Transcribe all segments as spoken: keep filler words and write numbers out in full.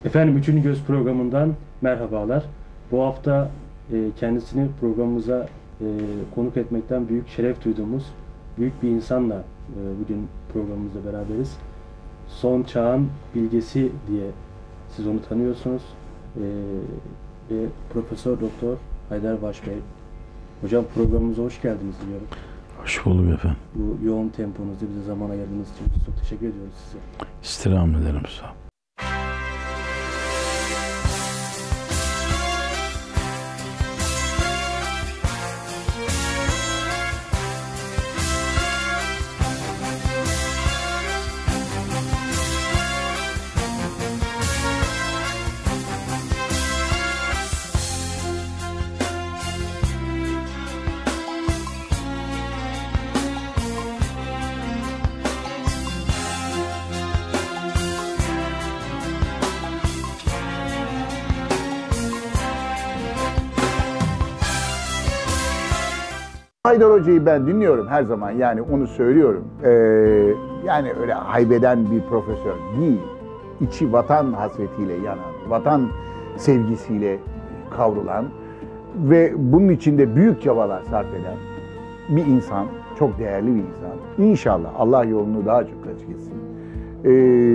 Efendim Üçüncü Göz programından merhabalar. Bu hafta e, kendisini programımıza e, konuk etmekten büyük şeref duyduğumuz büyük bir insanla e, bugün programımızda beraberiz. Son çağın bilgesi diye siz onu tanıyorsunuz. E, ve Profesör Doktor Haydar Baş Bey. Hocam programımıza hoş geldiniz diyorum. Hoş bulduk efendim. Bu yoğun temponuzda bize zaman ayırdığınız için çok teşekkür ediyoruz size. İstirham ederim, sağ olun. Haydar Hoca'yı ben dinliyorum her zaman, yani onu söylüyorum. Ee, yani öyle haybeden bir profesör değil. İçi vatan hasretiyle yanan, vatan sevgisiyle kavrulan ve bunun içinde büyük çabalar sarf eden bir insan, çok değerli bir insan. İnşallah Allah yolunu daha çok açık etsin. Ee,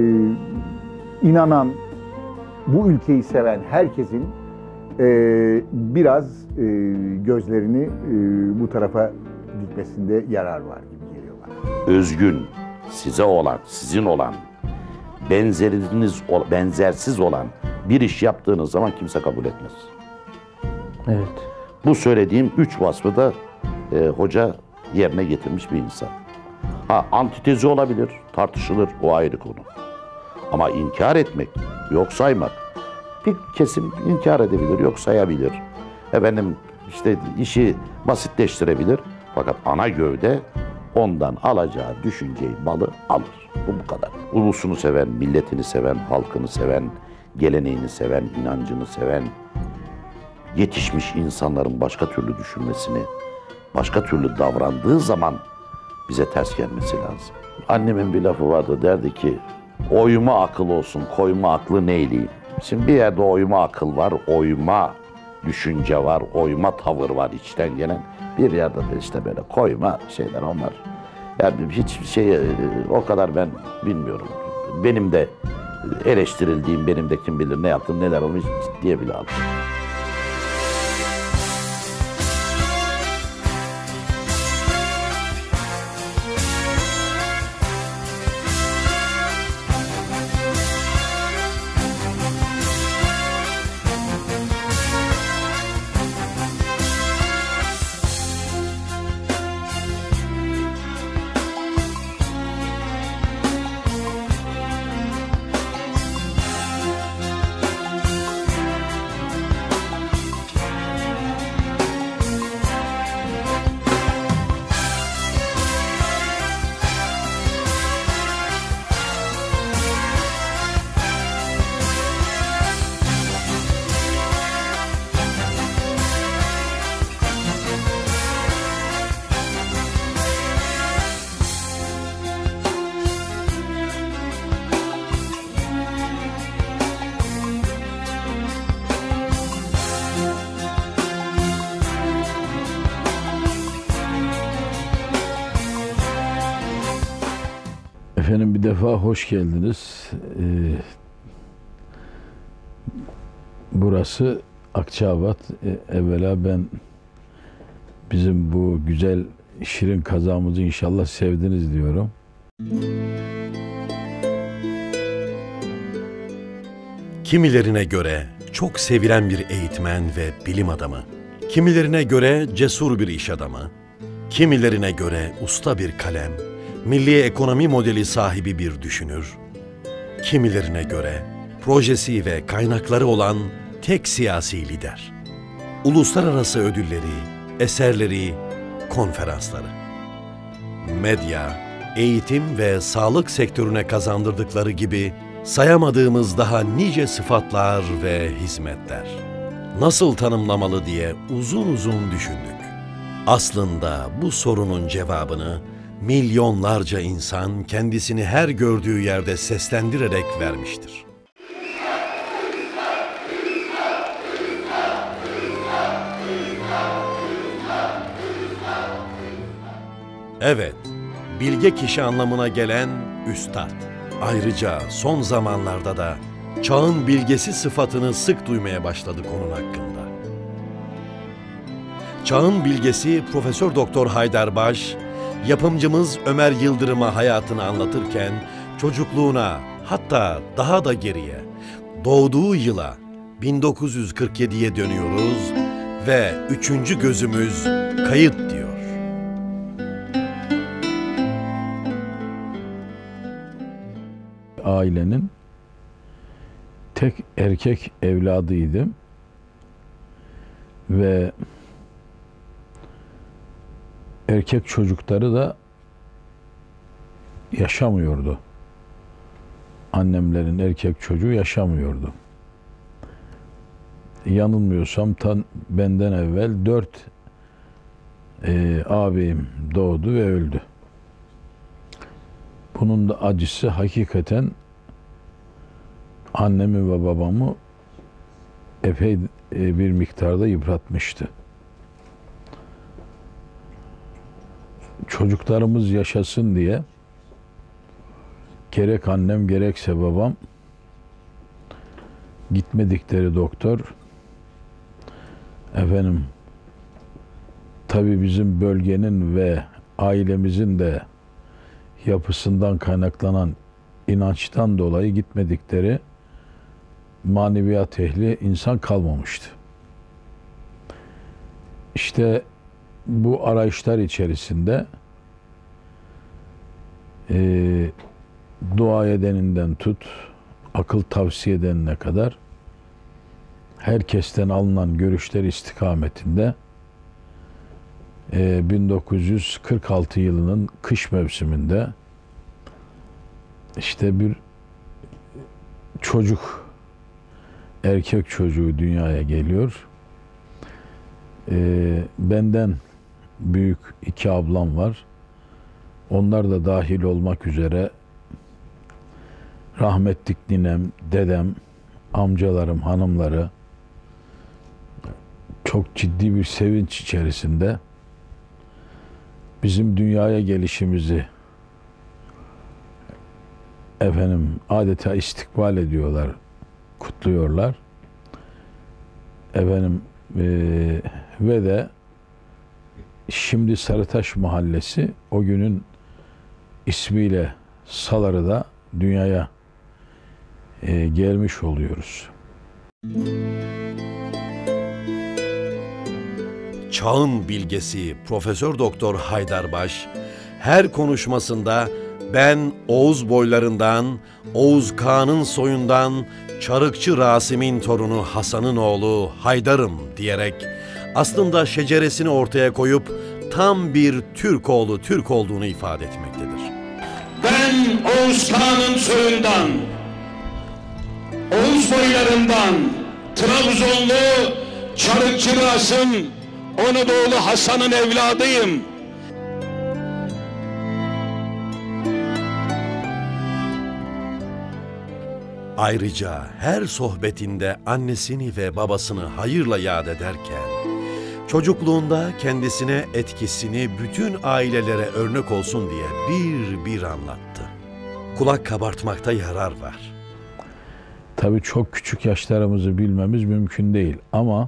inanan, bu ülkeyi seven herkesin Ee, biraz e, gözlerini e, bu tarafa dikmesinde yarar var gibi geliyor bana. Özgün, size olan, sizin olan, benzeriniz, benzersiz olan bir iş yaptığınız zaman kimse kabul etmez. Evet. Bu söylediğim üç vasfı da e, hoca yerine getirmiş bir insan. Ha, antitezi olabilir, tartışılır, o ayrı konu. Ama inkar etmek, yok saymak, bir kesim inkar edebilir, yok sayabilir. Efendim işte işi basitleştirebilir. Fakat ana gövde ondan alacağı düşünceyi, balı alır. Bu bu kadar. Ulusunu seven, milletini seven, halkını seven, geleneğini seven, inancını seven, yetişmiş insanların başka türlü düşünmesini, başka türlü davrandığı zaman bize ters gelmesi lazım. Annemin bir lafı vardı, derdi ki, oyma akıl olsun, koyma aklı neyleyim? Şimdi bir yerde oyma akıl var, oyma düşünce var, oyma tavır var içten gelen. Bir yerde de işte böyle koyma şeyler onlar. Yani hiçbir şey o kadar ben bilmiyorum. Benim de eleştirildiğim, benim de kim bilir ne yaptım, neler olmuş ciddiye bile aldım. Efendim bir defa hoş geldiniz. Ee, burası Akçaabat. Ee, evvela ben bizim bu güzel şirin kazamızı inşallah sevdiniz diyorum. Kimilerine göre çok sevilen bir eğitmen ve bilim adamı, kimilerine göre cesur bir iş adamı, kimilerine göre usta bir kalem, milli ekonomi modeli sahibi bir düşünür, kimilerine göre projesi ve kaynakları olan tek siyasi lider. Uluslararası ödülleri, eserleri, konferansları. Medya, eğitim ve sağlık sektörüne kazandırdıkları gibi sayamadığımız daha nice sıfatlar ve hizmetler. Nasıl tanımlamalı diye uzun uzun düşündük. Aslında bu sorunun cevabını milyonlarca insan kendisini her gördüğü yerde seslendirerek vermiştir. Evet, bilge kişi anlamına gelen üstad. Ayrıca son zamanlarda da çağın bilgesi sıfatını sık duymaya başladık onun hakkında. Çağın bilgesi Profesör Doktor Haydar Baş, yapımcımız Ömer Yıldırım'a hayatını anlatırken çocukluğuna, hatta daha da geriye, doğduğu yıla bin dokuz yüz kırk yediye dönüyoruz ve üçüncü gözümüz kayıt diyor. Ailenin tek erkek evladıydım ve erkek çocukları da yaşamıyordu. Annemlerin erkek çocuğu yaşamıyordu. Yanılmıyorsam tan benden evvel dört e, ağabeyim doğdu ve öldü. Bunun da acısı hakikaten annemi ve babamı epey e, bir miktarda yıpratmıştı. Çocuklarımız yaşasın diye gerek annem gerekse babam gitmedikleri doktor, efendim tabii bizim bölgenin ve ailemizin de yapısından kaynaklanan inançtan dolayı gitmedikleri maneviyat ehli insan kalmamıştı. İşte bu arayışlar içerisinde e, dua edeninden tut, akıl tavsiye edenine kadar herkesten alınan görüşler istikametinde e, bin dokuz yüz kırk altı yılının kış mevsiminde işte bir çocuk, erkek çocuğu dünyaya geliyor. E, benden büyük iki ablam var. Onlar da dahil olmak üzere rahmetlik ninem, dedem, amcalarım, hanımları çok ciddi bir sevinç içerisinde bizim dünyaya gelişimizi efendim adeta istikbal ediyorlar, kutluyorlar. Efendim e, ve de şimdi Sarıtaş Mahallesi o günün ismiyle Saları'da dünyaya e, gelmiş oluyoruz. Çağın bilgesi Profesör Doktor Haydar Baş her konuşmasında ben Oğuz boylarından, Oğuz Kağan'ın soyundan, Çarıkçı Rasim'in torunu Hasan'ın oğlu Haydar'ım diyerek aslında şeceresini ortaya koyup tam bir Türk oğlu Türk olduğunu ifade etmektedir. Ben Oğuz Kağan'ın soyundan, Oğuz boylarından, Trabzonlu Çarıkçı Rasim, Anadolu Hasan'ın evladıyım. Ayrıca her sohbetinde annesini ve babasını hayırla yad ederken, çocukluğunda kendisine etkisini bütün ailelere örnek olsun diye bir bir anlattı. Kulak kabartmakta yarar var. Tabii çok küçük yaşlarımızı bilmemiz mümkün değil ama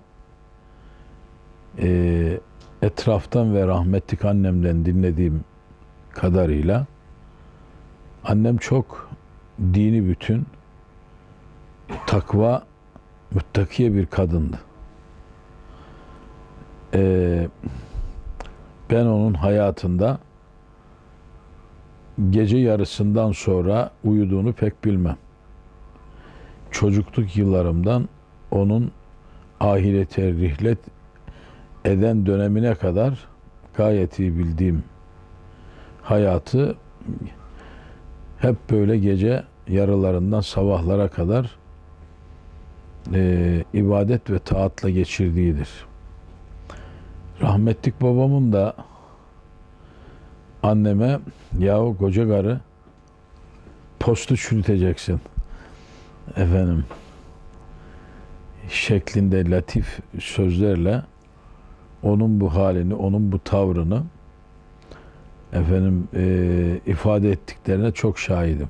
e, etraftan ve rahmetlik annemden dinlediğim kadarıyla annem çok dini bütün, takva, muttakiye bir kadındı. Ee, ben onun hayatında gece yarısından sonra uyuduğunu pek bilmem. Çocukluk yıllarımdan onun ahirete rihlet eden dönemine kadar gayet iyi bildiğim hayatı hep böyle gece yarılarından sabahlara kadar e, ibadet ve taatla geçirdiğidir. Rahmetlik babamın da anneme yahu koca karı postu çürüteceksin efendim şeklinde latif sözlerle onun bu halini, onun bu tavrını efendim e, ifade ettiklerine çok şahidim.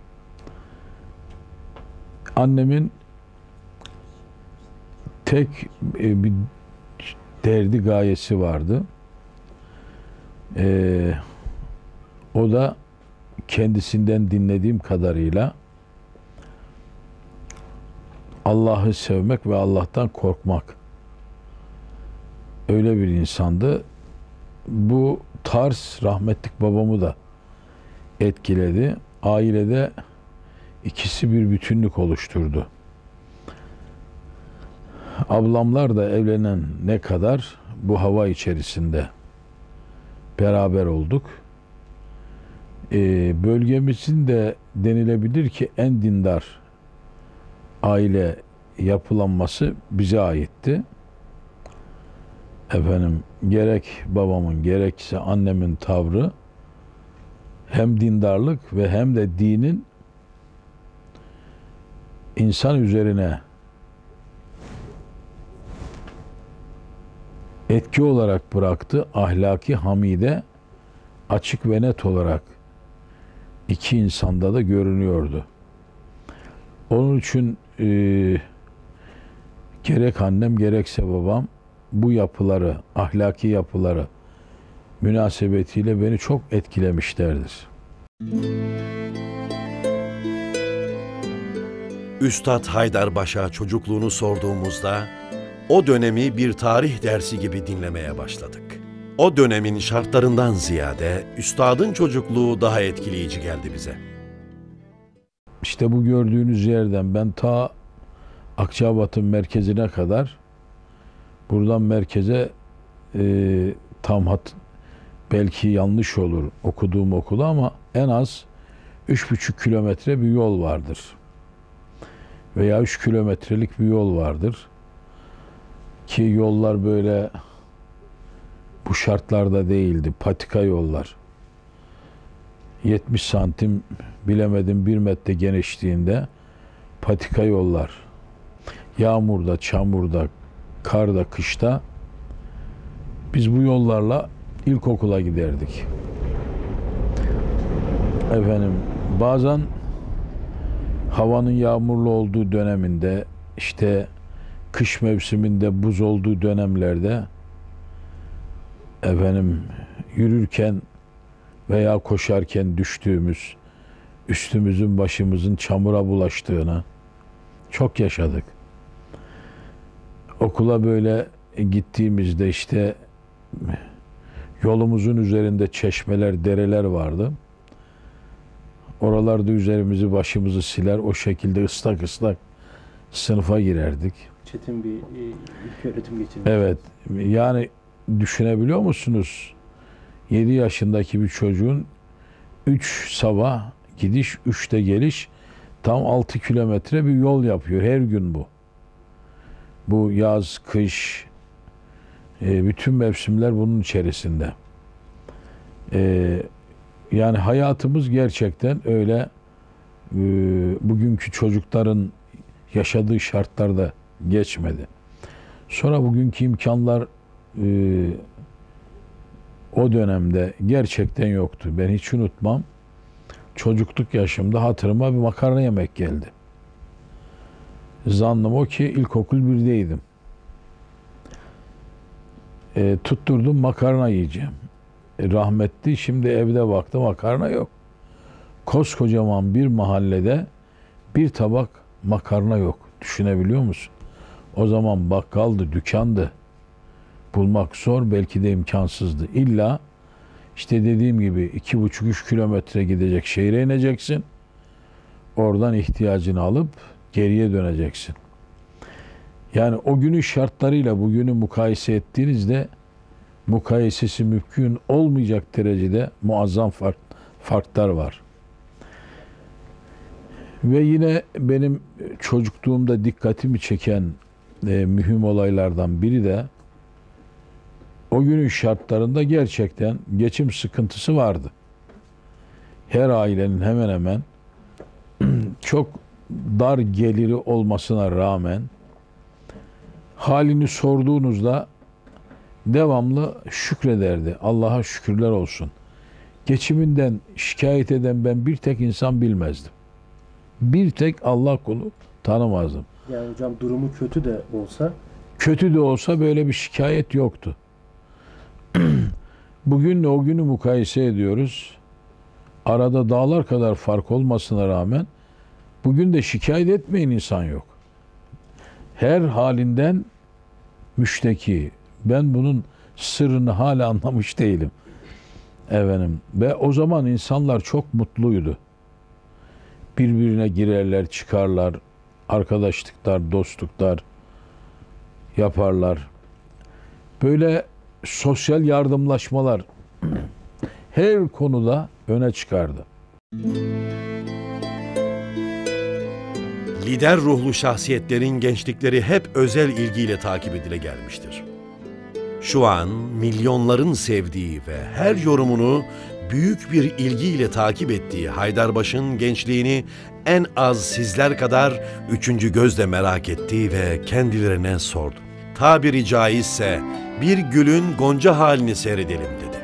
Annemin tek e, bir derdi, gayesi vardı. E, o da kendisinden dinlediğim kadarıyla Allah'ı sevmek ve Allah'tan korkmak. Öyle bir insandı. Bu tarz rahmetlik babamı da etkiledi. Ailede ikisi bir bütünlük oluşturdu. Ablamlar da evlenen ne kadar bu hava içerisinde beraber olduk. Ee, bölgemizin de denilebilir ki en dindar aile yapılanması bize aitti. Efendim gerek babamın gerekse annemin tavrı hem dindarlık ve hem de dinin insan üzerine etki olarak bıraktı. Ahlaki hamide açık ve net olarak iki insanda da görünüyordu. Onun için e, gerek annem gerekse babam bu yapıları, ahlaki yapıları münasebetiyle beni çok etkilemişlerdir. Üstad Haydarbaş'a çocukluğunu sorduğumuzda o dönemi bir tarih dersi gibi dinlemeye başladık. O dönemin şartlarından ziyade üstadın çocukluğu daha etkileyici geldi bize. İşte bu gördüğünüz yerden ben ta Akçabat'ın merkezine kadar, buradan merkeze e, tam hat belki yanlış olur okuduğum okulu ama en az üç buçuk kilometre bir yol vardır. Veya üç kilometrelik bir yol vardır. Ki yollar böyle bu şartlarda değildi. Patika yollar. yetmiş santim bilemedim bir metre genişliğinde patika yollar. Yağmurda, çamurda, karda, kışta biz bu yollarla ilkokula giderdik. Efendim bazen havanın yağmurlu olduğu döneminde, işte kış mevsiminde buz olduğu dönemlerde efendim yürürken veya koşarken düştüğümüz, üstümüzün başımızın çamura bulaştığını çok yaşadık. Okula böyle gittiğimizde işte yolumuzun üzerinde çeşmeler, dereler vardı. Oralarda üzerimizi, başımızı siler, o şekilde ıslak ıslak sınıfa girerdik. Çetin bir e, ilk öğretim geçirmiş. Evet, yani düşünebiliyor musunuz? yedi yaşındaki bir çocuğun üç sabah gidiş, üçte geliş, tam altı kilometre bir yol yapıyor her gün bu. Bu yaz, kış, e, bütün mevsimler bunun içerisinde. E, yani hayatımız gerçekten öyle e, bugünkü çocukların yaşadığı şartlarda geçmedi. Sonra bugünkü imkanlar e, o dönemde gerçekten yoktu. Ben hiç unutmam. Çocukluk yaşımda hatırıma bir makarna yemek geldi. Zannım o ki ilkokul birdeydim. E, tutturdum makarna yiyeceğim. E, rahmetli şimdi evde baktım makarna yok. Koskocaman bir mahallede bir tabak makarna yok. Düşünebiliyor musun? O zaman bakkaldı, dükkandı. Bulmak zor, belki de imkansızdı. İlla işte dediğim gibi iki buçuk üç kilometre gidecek şehre ineceksin. Oradan ihtiyacını alıp geriye döneceksin. Yani o günün şartlarıyla bugünü mukayese ettiğinizde mukayesesi mümkün olmayacak derecede muazzam fark, farklar var. Ve yine benim çocukluğumda dikkatimi çeken e, mühim olaylardan biri de o günün şartlarında gerçekten geçim sıkıntısı vardı. Her ailenin hemen hemen çok dar geliri olmasına rağmen halini sorduğunuzda devamlı şükrederdi. Allah'a şükürler olsun. geçiminden şikayet eden ben bir tek insan bilmezdim. Bir tek Allah kulu tanımazdım. Yani hocam durumu kötü de olsa Kötü de olsa böyle bir şikayet yoktu. Bugünle o günü mukayese ediyoruz. Arada dağlar kadar fark olmasına rağmen bugün de şikayet etmeyen insan yok. Her halinden müşteki. Ben bunun sırrını hala anlamış değilim. Efendim, ve o zaman insanlar çok mutluydu. Birbirine girerler, çıkarlar, arkadaşlıklar, dostluklar yaparlar. Böyle sosyal yardımlaşmalar her konuda öne çıkardı. Lider ruhlu şahsiyetlerin gençlikleri hep özel ilgiyle takip edile gelmiştir. Şu an milyonların sevdiği ve her yorumunu büyük bir ilgiyle takip ettiği Haydarbaş'ın gençliğini en az sizler kadar üçüncü gözle merak etti ve kendilerine sordu. Tabiri caizse bir gülün gonca halini seyredelim dedi.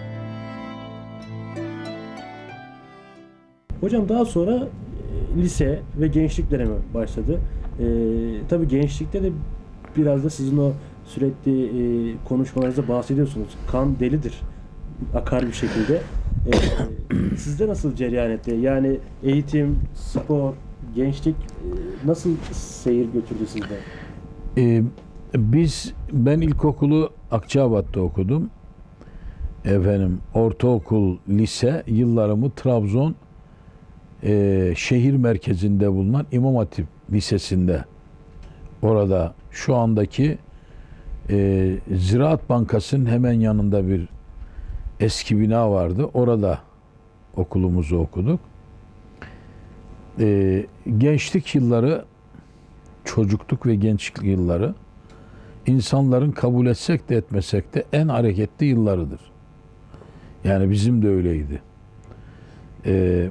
hocam daha sonra e, lise ve gençlik dönemi başladı. E, tabii gençlikte de biraz da sizin o sürekli e, konuşmalarınızda bahsediyorsunuz. Kan delidir. Akar bir şekilde. E, sizde nasıl cereyan etti? Yani eğitim, spor, gençlik e, nasıl seyir götürdü sizde? Ee, biz, ben ilkokulu Akçabat'ta okudum. Efendim, ortaokul, lise yıllarımı Trabzon e, şehir merkezinde bulunan İmam Hatip Lisesi'nde, orada şu andaki e, Ziraat Bankası'nın hemen yanında bir eski bina vardı. Orada okulumuzu okuduk. E, gençlik yılları, çocukluk ve gençlik yılları insanların kabul etsek de etmesek de en hareketli yıllarıdır. Yani bizim de öyleydi. Ee,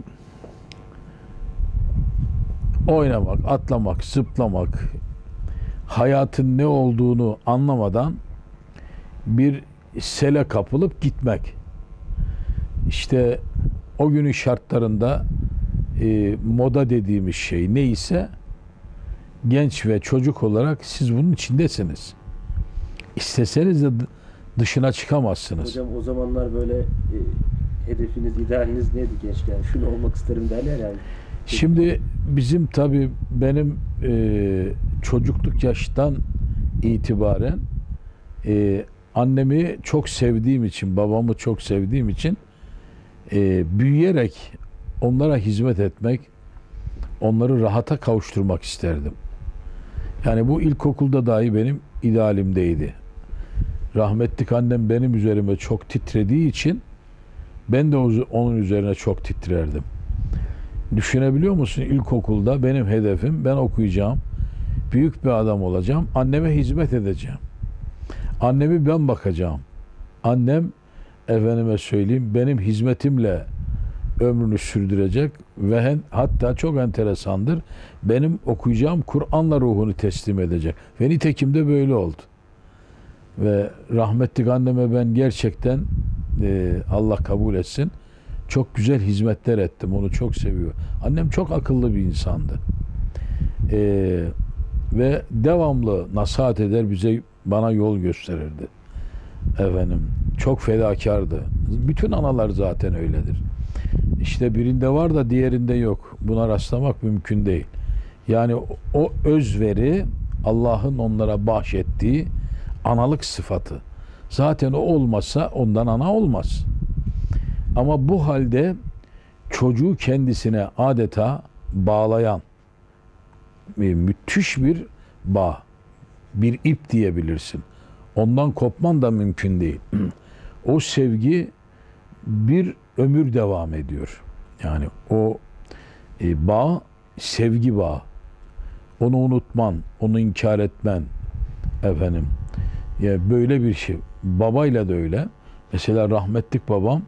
oynamak, atlamak, zıplamak, hayatın ne olduğunu anlamadan bir sele kapılıp gitmek. İşte o günün şartlarında e, moda dediğimiz şey neyse, genç ve çocuk olarak siz bunun içindesiniz. İsteseniz de dışına çıkamazsınız. Hocam o zamanlar böyle e, hedefiniz, idealiniz neydi gençken? Şunu olmak isterim derler yani. Şimdi bizim tabii benim e, çocukluk yaştan itibaren e, annemi çok sevdiğim için, babamı çok sevdiğim için e, büyüyerek onlara hizmet etmek, onları rahata kavuşturmak isterdim. Yani bu ilkokulda dahi benim idealimdeydi. Rahmetlik annem benim üzerime çok titrediği için ben de onun üzerine çok titrerdim. Düşünebiliyor musun? İlkokulda benim hedefim, ben okuyacağım, büyük bir adam olacağım, anneme hizmet edeceğim. Annemi ben bakacağım. Annem, efendime söyleyeyim, benim hizmetimle ömrünü sürdürecek ve hatta çok enteresandır, benim okuyacağım Kur'an'la ruhunu teslim edecek. Ve nitekim de böyle oldu. Ve rahmetlik anneme ben gerçekten e, Allah kabul etsin, çok güzel hizmetler ettim. Onu çok seviyor. Annem çok akıllı bir insandı. E, ve devamlı nasihat eder, bize, bana yol gösterirdi. Efendim, çok fedakardı. Bütün analar zaten öyledir. İşte birinde var da diğerinde yok. Buna rastlamak mümkün değil. Yani o özveri Allah'ın onlara bahşettiği analık sıfatı. Zaten o olmazsa ondan ana olmaz. Ama bu halde çocuğu kendisine adeta bağlayan müthiş bir bağ, bir ip diyebilirsin. Ondan kopman da mümkün değil. O sevgi bir ömür devam ediyor. Yani o e, bağ, sevgi bağı. Onu unutman, onu inkar etmen, efendim. Ya böyle bir şey. Babayla da öyle. Mesela rahmetlik babam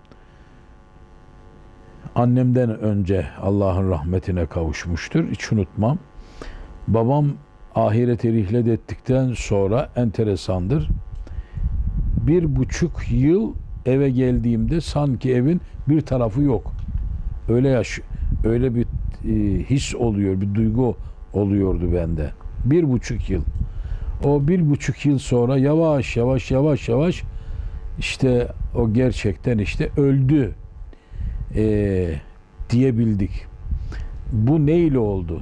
annemden önce Allah'ın rahmetine kavuşmuştur. Hiç unutmam. Babam ahirete rihlet ettikten sonra enteresandır. Bir buçuk yıl eve geldiğimde sanki evin bir tarafı yok. Öyle yaş, öyle bir e, his oluyor, bir duygu oluyordu bende. Bir buçuk yıl. O bir buçuk yıl sonra yavaş yavaş yavaş yavaş işte o gerçekten işte öldü e, diyebildik. Bu neyle oldu?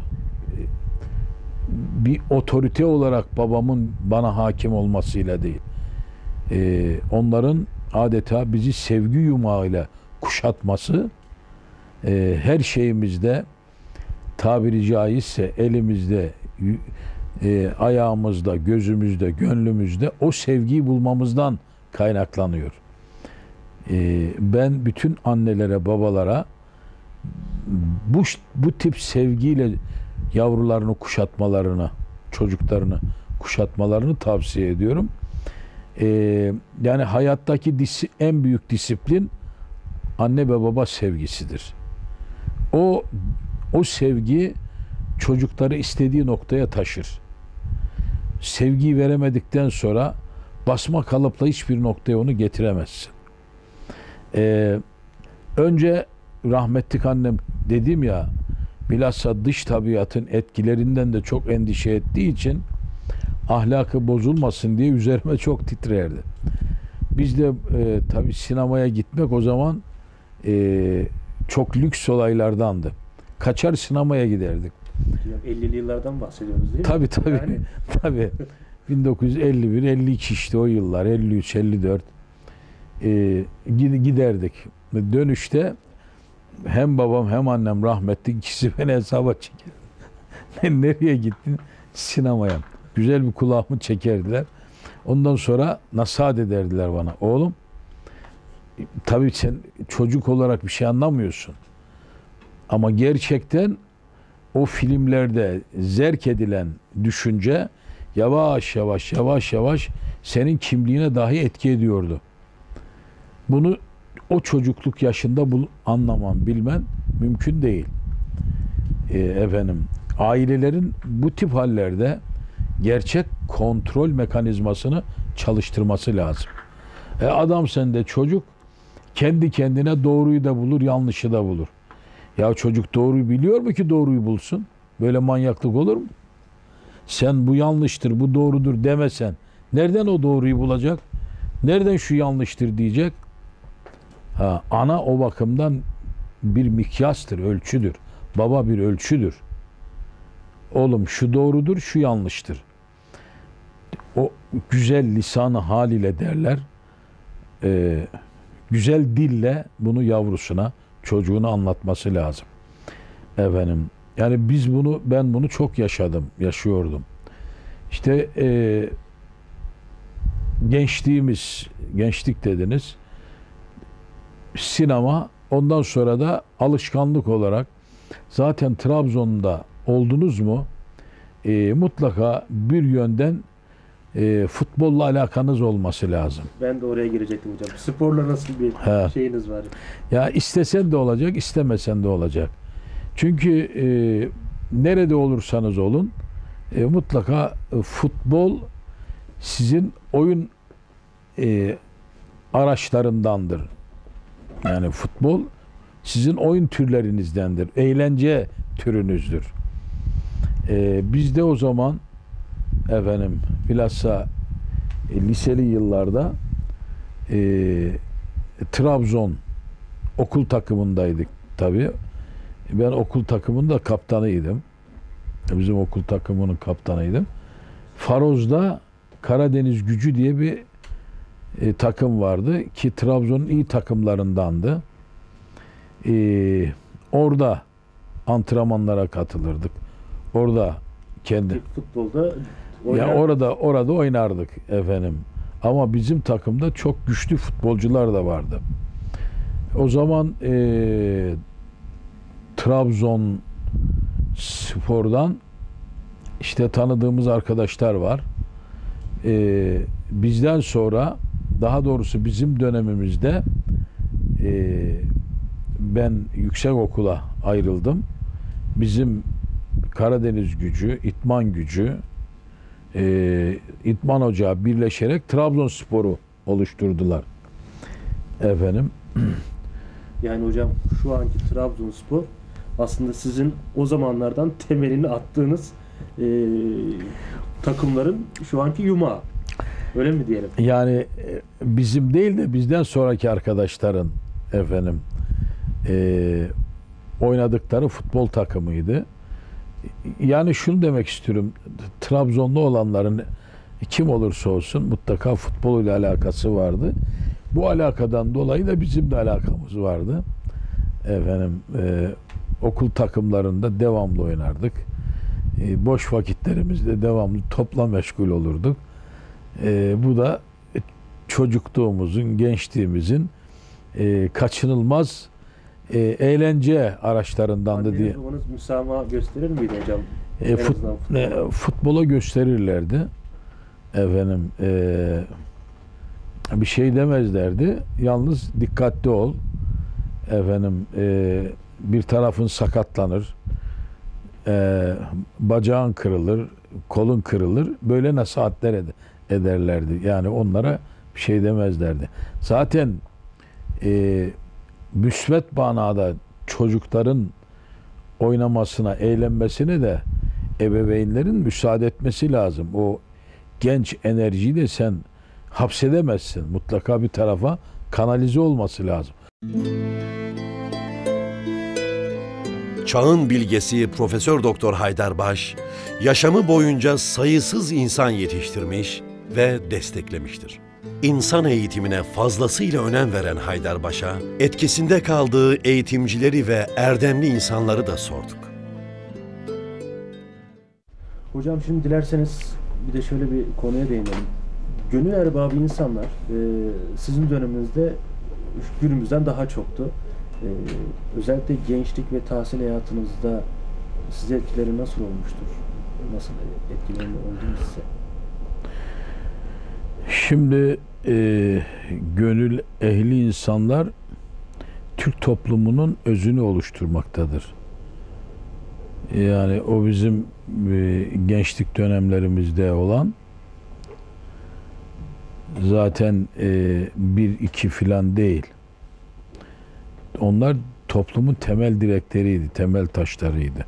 Bir otorite olarak babamın bana hakim olmasıyla değil. E, onların adeta bizi sevgi yumağıyla kuşatması, e, her şeyimizde tabiri caizse elimizde, e, ayağımızda, gözümüzde, gönlümüzde o sevgiyi bulmamızdan kaynaklanıyor. E, ben bütün annelere, babalara bu bu tip sevgiyle yavrularını kuşatmalarını, çocuklarını kuşatmalarını tavsiye ediyorum. E, yani hayattaki disi, en büyük disiplin anne ve baba sevgisidir. O o sevgi çocukları istediği noktaya taşır. Sevgiyi veremedikten sonra basma kalıpla hiçbir noktaya onu getiremezsin. Ee, önce rahmetlik annem dedim ya, bilhassa dış tabiatın etkilerinden de çok endişe ettiği için ahlakı bozulmasın diye üzerime çok titrerdi. Biz de e, tabii sinemaya gitmek o zaman e, çok lüks olaylardandı. Kaçar sinemaya giderdik. ellili yıllardan bahsediyoruz değil mi? Tabii tabii. Yani. Tabii. bin dokuz yüz elli bir elli iki işte o yıllar. elli üç elli dört ee, giderdik. Dönüşte hem babam hem annem rahmetli ikisi beni hesaba çeker. Nereye gittin? Sinemaya. Güzel bir kulağımı çekerdiler. Ondan sonra nasihat ederdiler bana. Oğlum, tabii sen çocuk olarak bir şey anlamıyorsun. Ama gerçekten o filmlerde zerk edilen düşünce yavaş yavaş yavaş yavaş senin kimliğine dahi etki ediyordu. Bunu o çocukluk yaşında bu anlaman, bilmen mümkün değil. Ee, efendim, ailelerin bu tip hallerde gerçek kontrol mekanizmasını çalıştırması lazım. E adam sende çocuk kendi kendine doğruyu da bulur, yanlışı da bulur. Ya çocuk doğruyu biliyor mu ki doğruyu bulsun? Böyle manyaklık olur mu? Sen bu yanlıştır, bu doğrudur demesen nereden o doğruyu bulacak? Nereden şu yanlıştır diyecek? Ha, ana o bakımdan bir mikyastır, ölçüdür. Baba bir ölçüdür. Oğlum şu doğrudur, şu yanlıştır. O güzel lisanı haliyle derler. Ee, güzel dille bunu yavrusuna, çocuğuna anlatması lazım. Efendim, yani biz bunu, ben bunu çok yaşadım, yaşıyordum. İşte e, gençliğimiz, gençlik dediniz, sinema, ondan sonra da alışkanlık olarak zaten Trabzon'da oldunuz mu e, mutlaka bir yönden e, futbolla alakanız olması lazım. Ben de oraya girecektim hocam. Sporla nasıl bir He. şeyiniz var? Ya istesen de olacak, istemesen de olacak. Çünkü e, nerede olursanız olun e, mutlaka e, futbol sizin oyun e, araçlarındandır. Yani futbol sizin oyun türlerinizdendir. Eğlence türünüzdür. E, biz de o zaman efendim bilhassa e, liseli yıllarda e, Trabzon okul takımındaydık tabii. Ben okul takımının kaptanıydım. Bizim okul takımının kaptanıydım. Faroz'da Karadeniz Gücü diye bir e, takım vardı ki Trabzon'un iyi takımlarındandı. E, orada antrenmanlara katılırdık. Orada kendi Futbolda ya orada orada oynardık efendim. Ama bizim takımda çok güçlü futbolcular da vardı. O zaman e, Trabzon Spor'dan işte tanıdığımız arkadaşlar var. Ee, bizden sonra, daha doğrusu bizim dönemimizde e, ben yüksek okula ayrıldım. Bizim Karadeniz Gücü, İtman Gücü, e, İtman Ocağı birleşerek Trabzonspor'u oluşturdular. Efendim, Yani hocam şu anki Trabzonspor aslında sizin o zamanlardan temelini attığınız e, takımların şu anki yumağı. Öyle mi diyelim? yani e, bizim değil de bizden sonraki arkadaşların efendim e, oynadıkları futbol takımıydı. Yani şunu demek istiyorum. Trabzonlu olanların kim olursa olsun mutlaka futbol ile alakası vardı. Bu alakadan dolayı da bizim de alakamız vardı. Efendim e, okul takımlarında devamlı oynardık. E, boş vakitlerimizde devamlı topla meşgul olurduk. E, bu da çocukluğumuzun, gençliğimizin e, kaçınılmaz e, eğlence araçlarındandı diye. Anneniz babanız müsamaha gösterir miydi hocam? E, En fut, azından futbola. e, futbola gösterirlerdi. Efendim e, bir şey demezlerdi. Yalnız dikkatli ol. Efendim e, bir tarafın sakatlanır. E, bacağın kırılır, kolun kırılır. Böyle nasihatler ed- ederlerdi. Yani onlara bir şey demezlerdi. Zaten e, müsbet manada çocukların oynamasına, eğlenmesine de ebeveynlerin müsaade etmesi lazım. O genç enerjiyi de sen hapsedemezsin. Mutlaka bir tarafa kanalize olması lazım. Çağın bilgesi Profesör Doktor Haydarbaş, yaşamı boyunca sayısız insan yetiştirmiş ve desteklemiştir. İnsan eğitimine fazlasıyla önem veren Haydarbaş'a, etkisinde kaldığı eğitimcileri ve erdemli insanları da sorduk. Hocam şimdi dilerseniz bir de şöyle bir konuya değinelim. Gönül erbabı insanlar e, sizin döneminizde günümüzden daha çoktu. E, özellikle gençlik ve tahsil hayatınızda size etkileri nasıl olmuştur? Nasıl etkileri oldu mu size? Şimdi e, gönül ehli insanlar Türk toplumunun özünü oluşturmaktadır. Yani o bizim e, gençlik dönemlerimizde olan zaten e, bir iki filan değil. Onlar toplumun temel direkleriydi, temel taşlarıydı.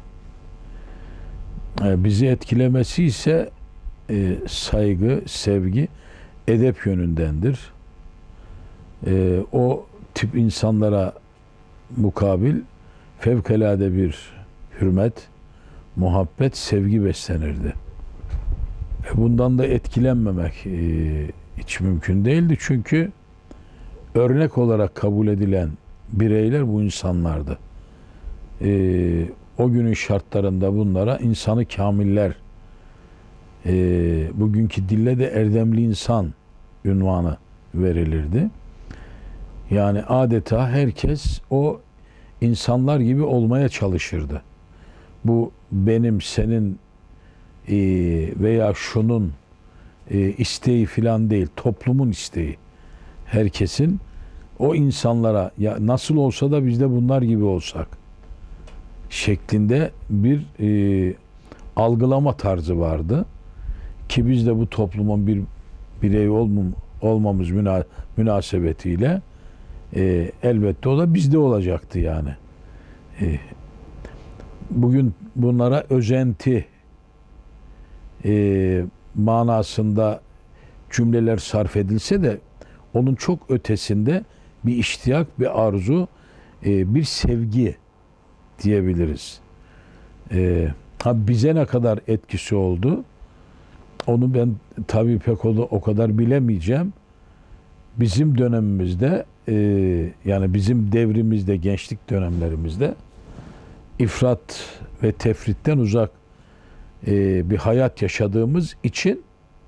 E, bizi etkilemesi ise e, saygı, sevgi, edep yönündendir. E, o tip insanlara mukabil fevkalade bir hürmet, muhabbet, sevgi beslenirdi. E, bundan da etkilenmemek e, hiç mümkün değildi. Çünkü örnek olarak kabul edilen bireyler bu insanlardı. E, o günün şartlarında bunlara insanı kamiller, e, bugünkü dille de erdemli insan ünvanı verilirdi. Yani adeta herkes o insanlar gibi olmaya çalışırdı. Bu benim, senin e, veya şunun e, isteği filan değil, toplumun isteği. Herkesin o insanlara ya nasıl olsa da biz de bunlar gibi olsak şeklinde bir e, algılama tarzı vardı. Ki biz de bu toplumun bir birey olmam, olmamız müna, münasebetiyle e, elbette o da bizde olacaktı yani. E, bugün bunlara özenti e, manasında cümleler sarf edilse de onun çok ötesinde bir iştiyak, bir arzu, e, bir sevgi diyebiliriz. E, ha bize ne kadar etkisi oldu? Onu ben tabii pek o, o kadar bilemeyeceğim. Bizim dönemimizde e, yani bizim devrimizde, gençlik dönemlerimizde ifrat ve tefritten uzak e, bir hayat yaşadığımız için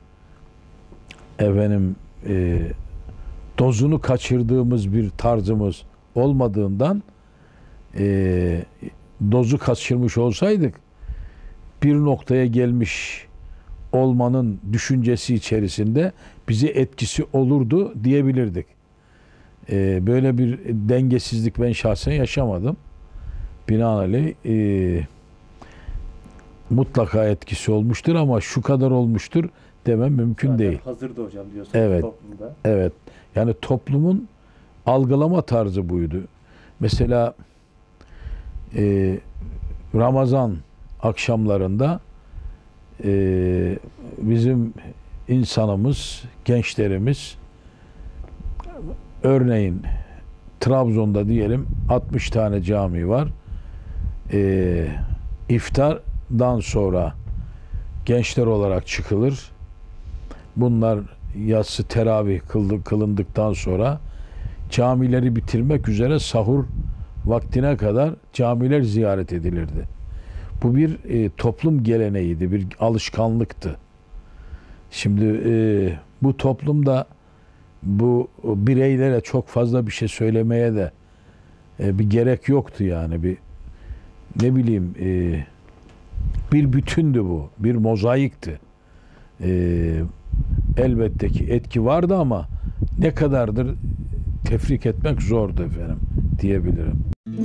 efendim e, dozunu kaçırdığımız bir tarzımız olmadığından e, dozu kaçırmış olsaydık bir noktaya gelmiş olmanın düşüncesi içerisinde bize etkisi olurdu diyebilirdik. E, böyle bir dengesizlik ben şahsen yaşamadım. Binaenaleyh e, mutlaka etkisi olmuştur ama şu kadar olmuştur demem mümkün Zaten değil. hazırdı hocam diyorsunuz Evet. toplumda. Evet. Yani toplumun algılama tarzı buydu. Mesela e, Ramazan akşamlarında e, bizim insanımız, gençlerimiz, örneğin Trabzon'da diyelim altmış tane cami var. E, iftardan sonra gençler olarak çıkılır. Bunlar yatsı teravih kıldı, kılındıktan sonra camileri bitirmek üzere sahur vaktine kadar camiler ziyaret edilirdi. Bu bir e, toplum geleneğiydi, bir alışkanlıktı. Şimdi e, bu toplumda bu bireylere çok fazla bir şey söylemeye de e, bir gerek yoktu yani. Bir ne bileyim e, bir bütündü bu, bir mozaikti. E, elbette ki etki vardı ama ne kadardır tefrik etmek zordu efendim diyebilirim.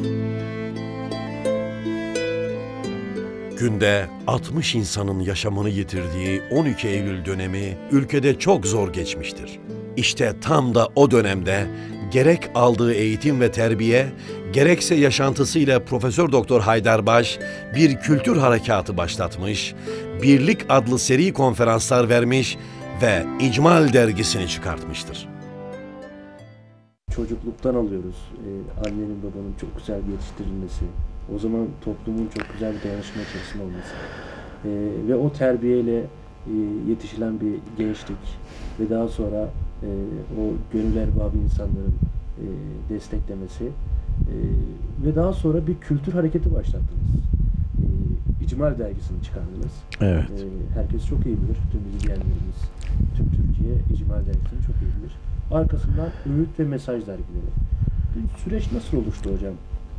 Günde altmış insanın yaşamını yitirdiği on iki Eylül dönemi ülkede çok zor geçmiştir. İşte tam da o dönemde gerek aldığı eğitim ve terbiye, gerekse yaşantısıyla Profesör Doktor Haydarbaş bir kültür harekatı başlatmış, Birlik adlı seri konferanslar vermiş ve İcmal dergisini çıkartmıştır. Çocukluktan alıyoruz. Ee, annenin babanın çok güzel bir yetiştirilmesi, o zaman toplumun çok güzel bir dayanışma içerisinde olması ee, ve o terbiyeyle e, yetişilen bir gençlik ve daha sonra e, o gönül erbabı insanların e, desteklemesi e, ve daha sonra bir kültür hareketi başlattınız. E, İcmal dergisini çıkardınız. Evet. E, herkes çok iyi bilir. Tüm izleyenlerimiz, tüm Türkiye İcmal dergisini çok iyi bilir. Arkasından öğüt ve mesaj dergileri. Bu süreç nasıl oluştu hocam?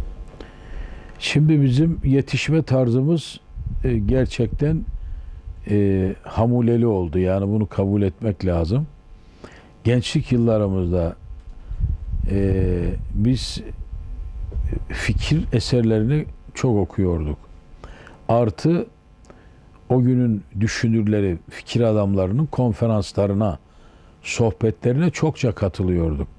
Şimdi bizim yetişme tarzımız e, gerçekten e, hamuleli oldu. Yani bunu kabul etmek lazım. Gençlik yıllarımızda e, biz fikir eserlerini çok okuyorduk. Artı o günün düşünürleri, fikir adamlarının konferanslarına, sohbetlerine çokça katılıyorduk.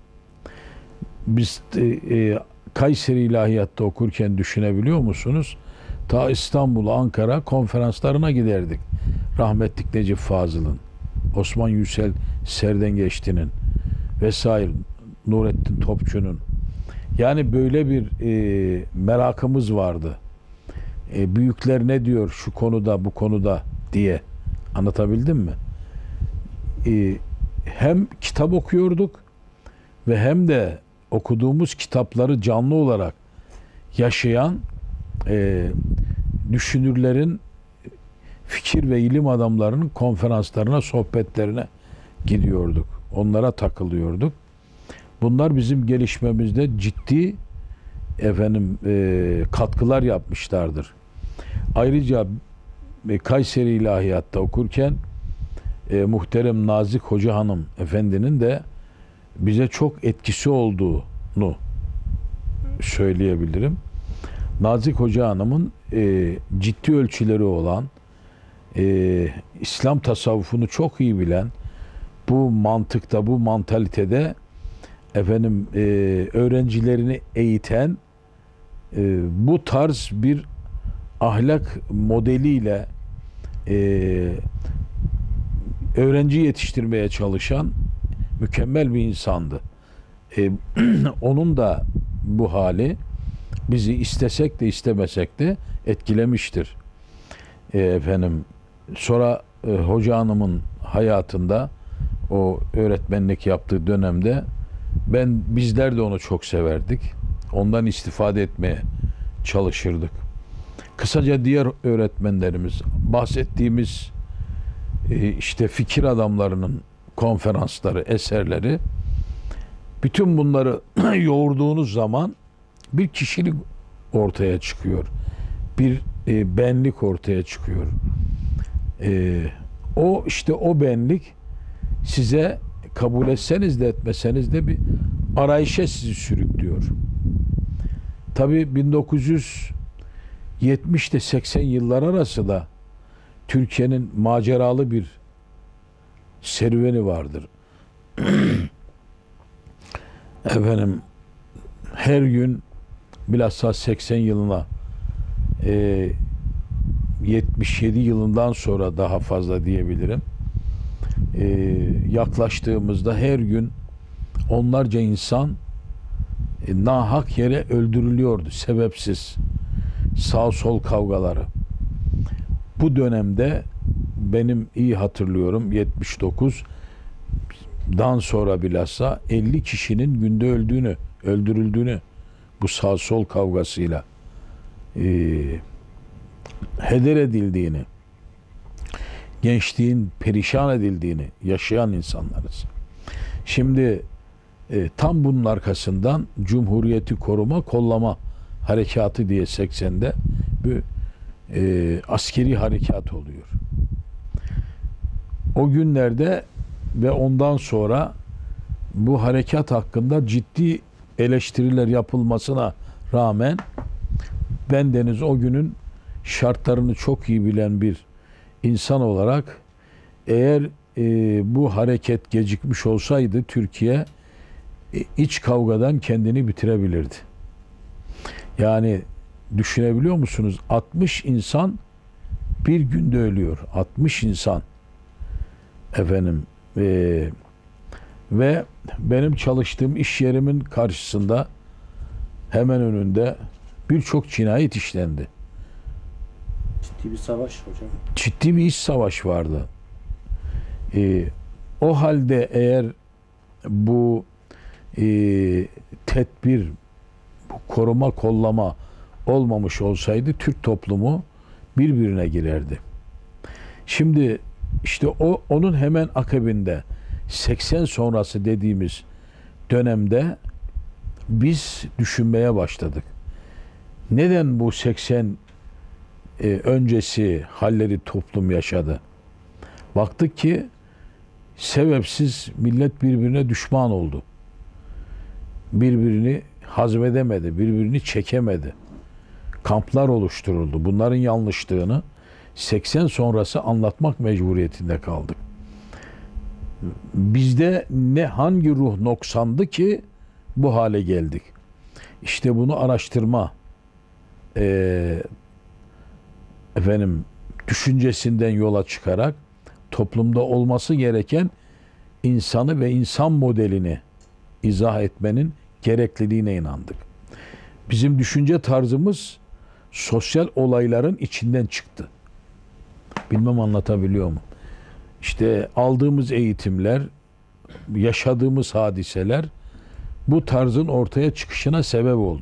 Biz e, e, Kayseri İlahiyat'ta okurken düşünebiliyor musunuz? Ta İstanbul, Ankara konferanslarına giderdik. Rahmetlik Necip Fazıl'ın, Osman Yücel Serdengeçti'nin vesaire, Nurettin Topçu'nun. Yani böyle bir e, merakımız vardı. E, büyükler ne diyor şu konuda, bu konuda diye. Anlatabildim mi? E, hem kitap okuyorduk ve hem de okuduğumuz kitapları canlı olarak yaşayan e, düşünürlerin, fikir ve ilim adamlarının konferanslarına, sohbetlerine gidiyorduk. Onlara takılıyorduk. Bunlar bizim gelişmemizde ciddi efendim e, katkılar yapmışlardır. Ayrıca e, Kayseri İlahiyat'ta okurken e, muhterem Nazik Hoca Hanım Efendi'nin de bize çok etkisi olduğunu söyleyebilirim. Nazik Hoca Hanım'ın e, ciddi ölçüleri olan, e, İslam tasavvufunu çok iyi bilen, bu mantıkta, bu mantalitede efendim e, öğrencilerini eğiten, e, bu tarz bir ahlak modeliyle e, öğrenci yetiştirmeye çalışan mükemmel bir insandı. E, onun da bu hali bizi istesek de istemesek de etkilemiştir. E, efendim sonra e, Hoca Hanım'ın hayatında, o öğretmenlik yaptığı dönemde ben bizler de onu çok severdik. Ondan istifade etmeye çalışırdık. Kısaca diğer öğretmenlerimiz, bahsettiğimiz e, işte fikir adamlarının konferansları, eserleri, bütün bunları yoğurduğunuz zaman bir kişilik ortaya çıkıyor. Bir e, benlik ortaya çıkıyor. E, o işte o benlik size kabul etseniz de etmeseniz de bir arayışa sizi sürüklüyor. Tabii bin dokuz yüz yetmiş ile seksen yıllar arası da Türkiye'nin maceralı bir serüveni vardır. Efendim, her gün bilhassa seksen yılına e, yetmiş yedi yılından sonra daha fazla diyebilirim. E, yaklaştığımızda her gün onlarca insan e, nahak yere öldürülüyordu. Sebepsiz. Sağ sol kavgaları. Bu dönemde benim iyi hatırlıyorum yetmiş dokuzdan sonra bilhassa elli kişinin günde öldüğünü, öldürüldüğünü bu sağ sol kavgasıyla e, heder edildiğini, gençliğin perişan edildiğini yaşayan insanlarız. Şimdi e, tam bunun arkasından Cumhuriyeti Koruma Kollama Harekatı diye seksende bir e, askeri harekat oluyor. O günlerde ve ondan sonra bu harekat hakkında ciddi eleştiriler yapılmasına rağmen bendeniz o günün şartlarını çok iyi bilen bir insan olarak eğer e, bu hareket gecikmiş olsaydı Türkiye e, iç kavgadan kendini bitirebilirdi. Yani düşünebiliyor musunuz? altmış insan bir günde ölüyor. altmış insan. Efendim e, ve benim çalıştığım iş yerimin karşısında hemen önünde birçok cinayet işlendi. Ciddi bir savaş hocam. Ciddi bir iç savaş vardı. E, o halde eğer bu e, tedbir, bu koruma kollama olmamış olsaydı Türk toplumu birbirine girerdi. Şimdi işte o onun hemen akabinde seksen sonrası dediğimiz dönemde biz düşünmeye başladık. Neden bu seksen e, öncesi halleri toplum yaşadı? Baktık ki sebepsiz millet birbirine düşman oldu. Birbirini hazmedemedi, birbirini çekemedi. Kamplar oluşturuldu. Bunların yanlışlığını seksen sonrası anlatmak mecburiyetinde kaldık. Bizde ne hangi ruh noksandı ki bu hale geldik? İşte bunu araştırma e, efendim düşüncesinden yola çıkarak toplumda olması gereken insanı ve insan modelini izah etmenin gerekliliğine inandık. Bizim düşünce tarzımız sosyal olayların içinden çıktı. Bilmem anlatabiliyor muyum? İşte aldığımız eğitimler, yaşadığımız hadiseler bu tarzın ortaya çıkışına sebep oldu.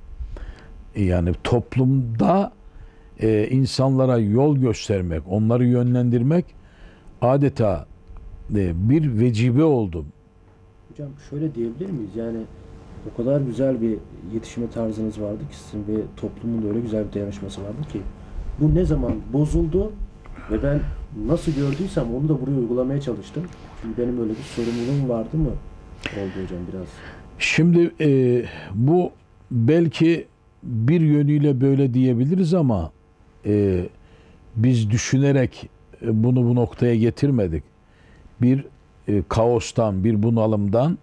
Yani toplumda e, insanlara yol göstermek, onları yönlendirmek adeta e, bir vecibe oldu. Hocam şöyle diyebilir miyiz? Yani o kadar güzel bir yetişme tarzınız vardı ki sizin ve toplumun da öyle güzel bir dayanışması vardı ki bu ne zaman bozuldu ve ben nasıl gördüysem onu da buraya uygulamaya çalıştım. Çünkü benim öyle bir sorumluluğum vardı mı? Oldu hocam biraz. Şimdi e, bu belki bir yönüyle böyle diyebiliriz ama e, biz düşünerek e, bunu bu noktaya getirmedik. Bir e, kaostan, bir bunalımdan,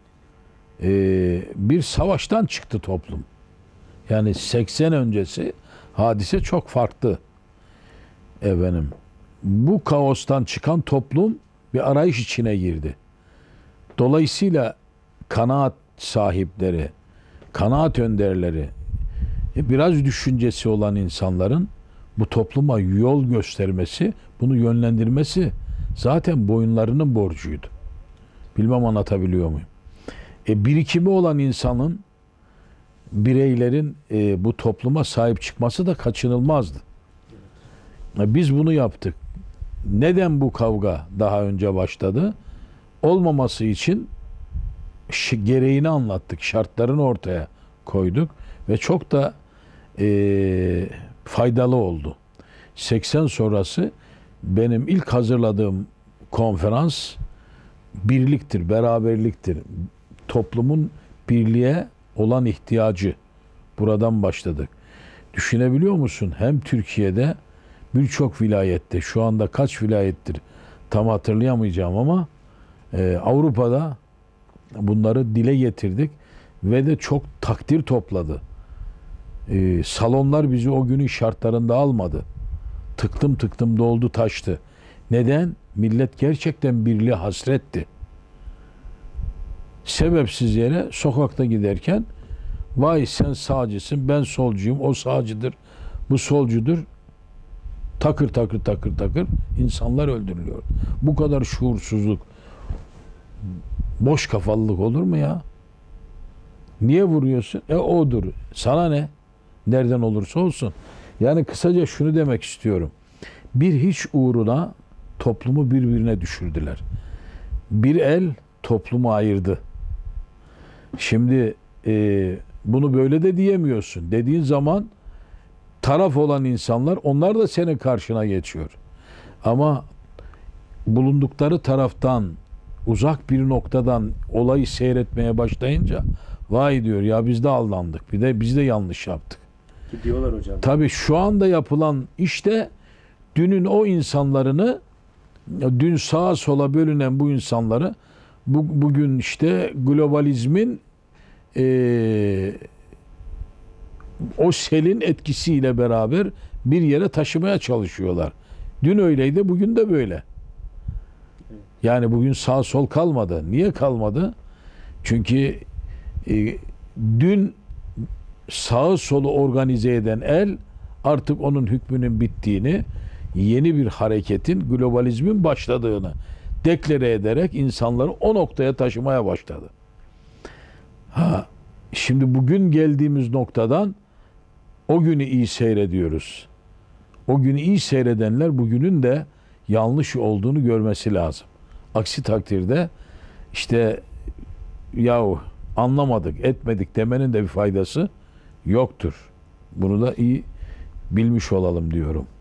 e, bir savaştan çıktı toplum. Yani seksen öncesi hadise çok farklı. Efendim, bu kaostan çıkan toplum bir arayış içine girdi. Dolayısıyla kanaat sahipleri, kanaat önderleri, biraz düşüncesi olan insanların bu topluma yol göstermesi, bunu yönlendirmesi zaten boyunlarının borcuydu. Bilmem anlatabiliyor muyum? E, birikimi olan insanın, bireylerin e, bu topluma sahip çıkması da kaçınılmazdı. E, biz bunu yaptık. Neden bu kavga daha önce başladı? Olmaması için gereğini anlattık, şartlarını ortaya koyduk ve çok da e, faydalı oldu. seksen sonrası benim ilk hazırladığım konferans birliktir, beraberliktir. Toplumun birliğe olan ihtiyacı. Buradan başladık. Düşünebiliyor musun? Hem Türkiye'de birçok vilayette, şu anda kaç vilayettir tam hatırlayamayacağım ama e, Avrupa'da bunları dile getirdik ve de çok takdir topladı. Ee, salonlar bizi o günün şartlarında almadı. Tıktım tıktım doldu taştı. Neden? Millet gerçekten birliğe hasretti. Sebepsiz yere sokakta giderken vay sen sağcısın, ben solcuyum, o sağcıdır, bu solcudur. Takır takır takır takır insanlar öldürülüyor. Bu kadar şuursuzluk, boş kafalılık olur mu ya? Niye vuruyorsun? E odur. Sana ne? Nereden olursa olsun. Yani kısaca şunu demek istiyorum. Bir hiç uğruna toplumu birbirine düşürdüler. Bir el toplumu ayırdı. Şimdi e, bunu böyle de diyemiyorsun. Dediğin zaman taraf olan insanlar, onlar da senin karşına geçiyor. Ama bulundukları taraftan uzak bir noktadan olayı seyretmeye başlayınca vay diyor ya biz de aldandık. Bir de biz de yanlış yaptık. Ki diyorlar hocam. Tabii şu anda yapılan işte dünün o insanlarını, dün sağa sola bölünen bu insanları bu, bugün işte globalizmin e, o selin etkisiyle beraber bir yere taşımaya çalışıyorlar. Dün öyleydi, bugün de böyle. Yani bugün sağ sol kalmadı. Niye kalmadı? Çünkü e, dün sağı solu organize eden el artık onun hükmünün bittiğini, yeni bir hareketin, globalizmin başladığını deklare ederek insanları o noktaya taşımaya başladı. Ha, şimdi bugün geldiğimiz noktadan o günü iyi seyrediyoruz. O günü iyi seyredenler bugünün de yanlış olduğunu görmesi lazım. Aksi takdirde işte yahu anlamadık, etmedik demenin de bir faydası yoktur. Bunu da iyi bilmiş olalım diyorum.